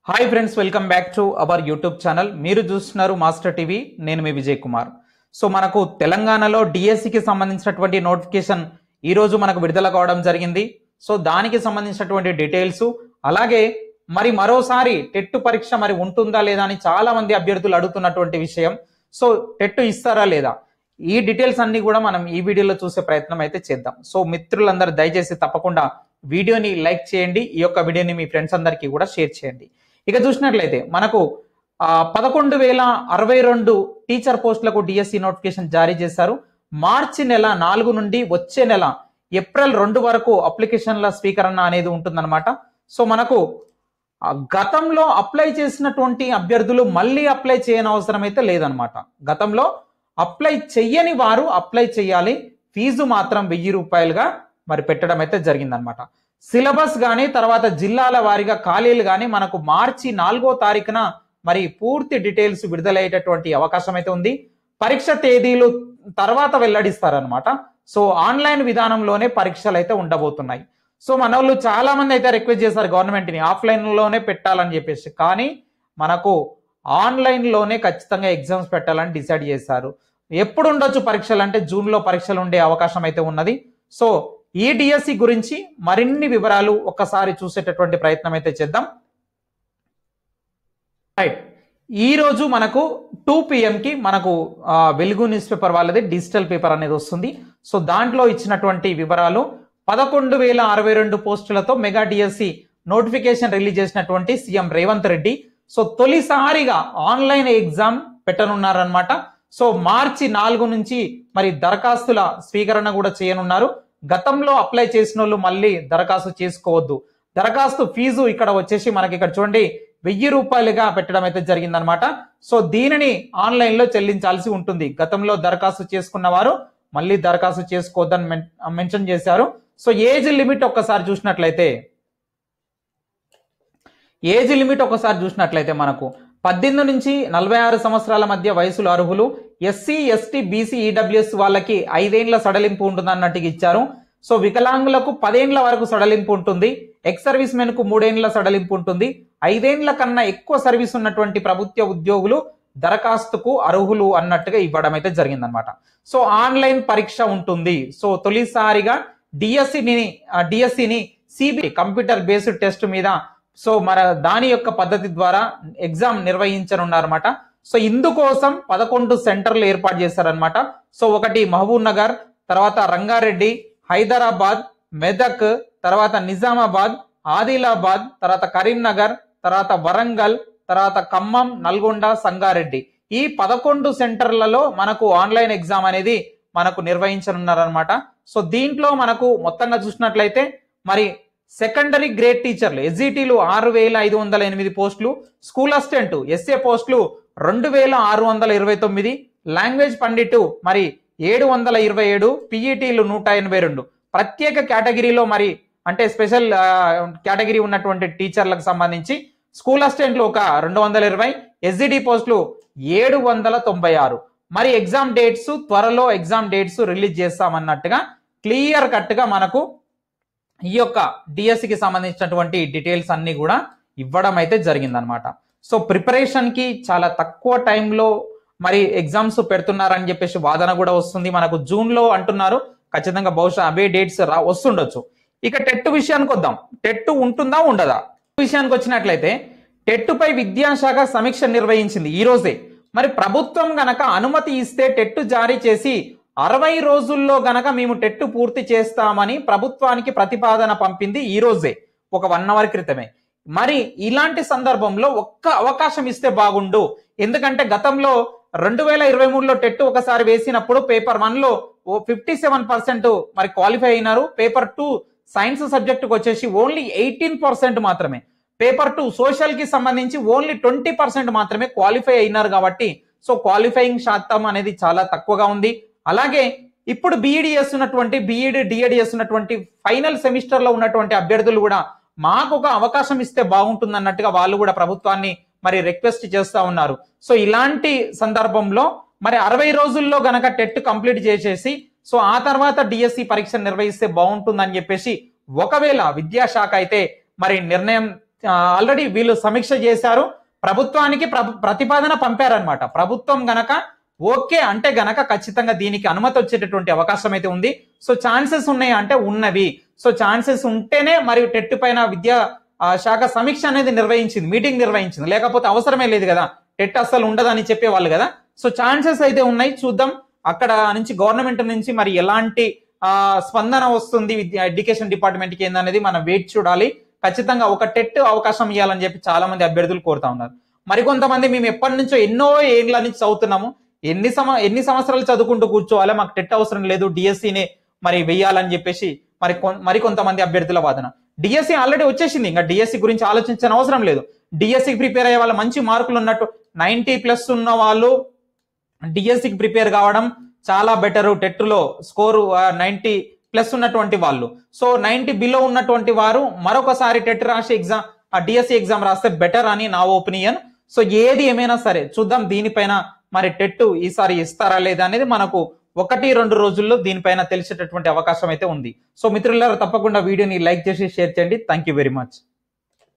Hi friends, welcome back to our YouTube channel. మీరు చూస్తున్నారు master TV. నేను మీ Vijay Kumar. So మనకు తెలంగాణలో డిఎస్సికి సంబంధించినటువంటి నోటిఫికేషన్ ఈరోజు మనకు విడుదల కావడం జరిగింది. సో దానికి సంబంధించినటువంటి డీటెయిల్స్, అలాగే మరోసారి టెట్ పరీక్ష ఉంటుందా లేదా అని చాలా మంది అభ్యర్థులు అడుగుతున్నటువంటి విషయం. సో టెట్ ఇస్తారా లేదా, ఈ డీటెయిల్స్ అన్ని కూడా మనం ఈ వీడియోలో చూసే ప్రయత్నం అయితే చేద్దాం. సో మిత్రులందరూ దయచేసి తప్పకుండా వీడియోని లైక్ చేయండి, ఈ యొక్క వీడియోని మీ ఫ్రెండ్స్ అందరికీ కూడా షేర్ చేయండి. ఇక చూసినట్లయితే మనకు 11,062 టీచర్ పోస్టులకు డిఎస్సి నోటిఫికేషన్ జారీ చేశారు. మార్చి నెల 4 నుండి వచ్చే నెల ఏప్రిల్ 2 వరకు అప్లికేషన్ల స్వీకరణ అనేది ఉంటుందన్నమాట. సో మనకు గతంలో అప్లై చేసినటువంటి అభ్యర్థులు మళ్ళీ అప్లై చేయని అవసరం అయితే లేదనమాట. గతంలో అప్లై చెయ్యని వారు అప్లై చేయాలి. ఫీజు మాత్రం 1000 రూపాయలుగా పెట్టడం అయితే జరిగిందనమాట. సిలబస్ కానీ తర్వాత జిల్లాల వారీగా ఖాళీలు కానీ మనకు మార్చి 4వ తారీఖున పూర్తి డీటెయిల్స్ విడుదలయ్యేటటువంటి అవకాశం అయితే ఉంది. పరీక్ష తేదీలు తర్వాత వెల్లడిస్తారనమాట. సో ఆన్లైన్ విధానంలోనే పరీక్షలు అయితే ఉండబోతున్నాయి. సో మన వాళ్ళు చాలా మంది అయితే రిక్వెస్ట్ చేశారు గవర్నమెంట్ని ఆఫ్లైన్ లోనే పెట్టాలని చెప్పేసి, కానీ మనకు ఆన్లైన్ లోనే ఖచ్చితంగా ఎగ్జామ్స్ పెట్టాలని డిసైడ్ చేశారు. ఎప్పుడు ఉండొచ్చు పరీక్షలు అంటే జూన్లో పరీక్షలు ఉండే అవకాశం అయితే ఉన్నది. సో ఈ డిఎస్సి గురించి మరిన్ని వివరాలు ఒక్కసారి చూసేటటువంటి ప్రయత్నం అయితే చేద్దాం. రైట్, ఈ రోజు మనకు 2 PM కి మనకు వెలుగు న్యూస్ పేపర్ వాళ్ళది డిజిటల్ పేపర్ అనేది వస్తుంది. సో దాంట్లో ఇచ్చినటువంటి వివరాలు 11,062 పోస్టులతో మెగా డిఎస్సి నోటిఫికేషన్ రిలీజ్ చేసినటువంటి సీఎం రేవంత్ రెడ్డి. సో తొలిసారిగా ఆన్లైన్ ఎగ్జామ్ పెట్టనున్నారనమాట. సో మార్చి 4 నుంచి దరఖాస్తుల స్వీకరణ కూడా చేయనున్నారు. గతంలో అప్లై చేసిన వాళ్ళు మళ్ళీ దరఖాస్తు చేసుకోవద్దు. దరఖాస్తు ఫీజు ఇక్కడ వచ్చేసి మనకి ఇక్కడ చూడండి 1000 రూపాయలుగా పెట్టడం అయితే జరిగిందనమాట. సో దీనిని ఆన్లైన్ లో చెల్లించాల్సి ఉంటుంది. గతంలో దరఖాస్తు చేసుకున్న వారు మళ్ళీ దరఖాస్తు చేసుకోవద్దని మెన్షన్ చేశారు. సో ఏజ్ లిమిట్ ఒక్కసారి చూసినట్లయితే మనకు 18 నుంచి 46 సంవత్సరాల మధ్య వయసులు అర్హులు. ఎస్సీ, ఎస్టీ, బీసీ, ఈడబ్ల్యూఎస్ వాళ్ళకి 5 ఏళ్ల సడలింపు ఉంటుంది అన్నట్టుగా ఇచ్చారు. సో వికలాంగులకు 10 ఏళ్ల వరకు సడలింపు ఉంటుంది. ఎక్స్ సర్వీస్ మెన్ కు 3 ఏళ్ల సడలింపు ఉంటుంది. 5 ఏళ్ల కన్నా ఎక్కువ సర్వీస్ ఉన్నటువంటి ప్రభుత్వ ఉద్యోగులు దరఖాస్తుకు అర్హులు అన్నట్టుగా ఇవ్వడం అయితే జరిగిందనమాట. సో ఆన్లైన్ పరీక్ష ఉంటుంది. సో తొలిసారిగా డిఎస్సిని సిబి కంప్యూటర్ బేస్డ్ టెస్ట్ మీద సో దాని యొక్క పద్ధతి ద్వారా ఎగ్జామ్ నిర్వహించనున్నారన్నమాట. సో ఇందుకోసం 11 సెంటర్లు ఏర్పాటు చేశారనమాట. సో ఒకటి మహబూబ్ నగర్, తర్వాత రంగారెడ్డి, హైదరాబాద్, మెదక్, తర్వాత నిజామాబాద్, ఆదిలాబాద్, తర్వాత కరీంనగర్, తర్వాత వరంగల్, తర్వాత ఖమ్మం, నల్గొండ, సంగారెడ్డి. ఈ 11 సెంటర్లలో మనకు ఆన్లైన్ ఎగ్జామ్ అనేది నిర్వహించనున్నారనమాట. సో దీంట్లో మనకు మొత్తంగా చూసినట్లయితే సెకండరీ గ్రేడ్ టీచర్లు ఎస్జిటీలు 6,508 పోస్టులు, స్కూల్ అసిస్టెంట్ ఎస్ఏ పోస్టులు 2,629, లాంగ్వేజ్ పండిట్ 727, పీఈటీలు 182. ప్రత్యేక కేటగిరీలో అంటే స్పెషల్ కేటగిరీ ఉన్నటువంటి టీచర్లకు సంబంధించి స్కూల్ అసిస్టెంట్లు ఒక 220, ఎస్జిటి పోస్టులు 796. ఎగ్జామ్ డేట్స్ త్వరలో ఎగ్జామ్ డేట్స్ రిలీజ్ చేస్తామన్నట్టుగా క్లియర్ కట్ గా మనకు ఈ యొక్క డిఎస్సికి సంబంధించినటువంటి డీటెయిల్స్ అన్ని కూడా ఇవ్వడం అయితే జరిగిందనమాట. సో ప్రిపరేషన్ కి చాలా తక్కువ టైంలో ఎగ్జామ్స్ పెడుతున్నారని చెప్పేసి వాదన కూడా వస్తుంది. మనకు జూన్ లో అంటున్నారు, ఖచ్చితంగా బహుశా అవే డేట్స్ వస్తుండొచ్చు. ఇక టెట్ విషయానికి వద్దాం. టెట్ ఉంటుందా ఉండదా విషయానికి వచ్చినట్లయితే టెట్ పై విద్యాశాఖ సమీక్ష నిర్వహించింది ఈ రోజే. ప్రభుత్వం గనక అనుమతి ఇస్తే టెట్ జారీ చేసి 60 రోజుల్లో గనక మేము టెట్ పూర్తి చేస్తామని ప్రభుత్వానికి ప్రతిపాదన పంపింది ఈ రోజే, ఒక 1 అవర్ క్రితమే. ఇలాంటి సందర్భంలో ఒక్క అవకాశం ఇస్తే బాగుండు. ఎందుకంటే గతంలో 2023లో టెట్ ఒకసారి వేసినప్పుడు పేపర్ 1లో 57% క్వాలిఫై అయినారు. పేపర్ 2 సైన్స్ సబ్జెక్టుకు వచ్చేసి ఓన్లీ 18% మాత్రమే. పేపర్ 2 సోషల్ కి సంబంధించి ఓన్లీ 20% మాత్రమే క్వాలిఫై అయినారు. కాబట్టి సో క్వాలిఫైయింగ్ శాతం అనేది చాలా తక్కువగా ఉంది. అలాగే ఇప్పుడు బీఈడి డిఈడి చేస్తున్నటువంటి ఫైనల్ సెమిస్టర్ లో ఉన్నటువంటి అభ్యర్థులు కూడా మాకు ఒక అవకాశం ఇస్తే బాగుంటుంది అన్నట్టుగా వాళ్ళు కూడా ప్రభుత్వాన్ని రిక్వెస్ట్ చేస్తా ఉన్నారు. సో ఇలాంటి సందర్భంలో 60 రోజుల్లో గనక టెట్ కంప్లీట్ చేసేసి సో ఆ తర్వాత డిఎస్సి పరీక్ష నిర్వహిస్తే బాగుంటుందని చెప్పేసి ఒకవేళ విద్యాశాఖ అయితే నిర్ణయం ఆల్రెడీ వీళ్ళు సమీక్ష చేశారు, ప్రభుత్వానికి ప్రతిపాదన పంపారనమాట. ప్రభుత్వం గనక ఓకే అంటే గనక ఖచ్చితంగా దీనికి అనుమతి వచ్చేటటువంటి అవకాశం అయితే ఉంది. సో ఛాన్సెస్ ఉన్నాయి అంటే ఉన్నవి. సో ఛాన్సెస్ ఉంటేనే మరియు టెట్ పైన విద్యా శాఖ సమీక్ష అనేది నిర్వహించింది, మీటింగ్ నిర్వహించింది. లేకపోతే అవసరమే లేదు కదా, టెట్ అస్సలు ఉండదని చెప్పేవాళ్ళు కదా. సో ఛాన్సెస్ అయితే ఉన్నాయి, చూద్దాం అక్కడ నుంచి గవర్నమెంట్ నుంచి మరి ఎలాంటి స్పందన వస్తుంది ఎడ్యుకేషన్ డిపార్ట్మెంట్ కి ఏందనేది మనం వెయిట్ చూడాలి. ఖచ్చితంగా ఒక టెట్ అవకాశం ఇవ్వాలని చెప్పి చాలా మంది అభ్యర్థులు కోరుతా ఉన్నారు. మరికొంతమంది మేము ఎప్పటి నుంచో ఎన్నో ఏళ్ల నుంచి చదువుతున్నాము, ఎన్ని సంవత్సరాలు చదువుకుంటూ కూర్చోవాలి, మాకు టెట్ అవసరం లేదు, డిఎస్సిని మరి వెయ్యాలని చెప్పేసి మరికొంతమంది అభ్యర్థుల వాదన. డిఎస్సి ఆల్రెడీ వచ్చేసింది, ఇంకా డిఎస్సి గురించి ఆలోచించిన అవసరం లేదు. డిఎస్సికి ప్రిపేర్ అయ్యే వాళ్ళ మంచి మార్కులు ఉన్నట్టు 90+ ఉన్న వాళ్ళు డిఎస్సికి ప్రిపేర్ కావడం చాలా బెటర్. టెట్ లో స్కోరు 90+ ఉన్నటువంటి వాళ్ళు, సో 90 బిలో ఉన్నటువంటి వారు మరొకసారి టెట్ రాసి ఎగ్జామ్ డిఎస్సి ఎగ్జామ్ రాస్తే బెటర్ అని నా ఒపీనియన్. సో ఏది ఏమైనా సరే చూద్దాం దీనిపైన మరి టెట్ ఈసారి ఇస్తారా లేదా అనేది మనకు 1-2 రోజుల్లో దీనిపైన తెలిసేటటువంటి అవకాశం అయితే ఉంది. సో మిత్రులారా తప్పకుండా వీడియోని లైక్ చేసి షేర్ చేయండి. Thank you very much.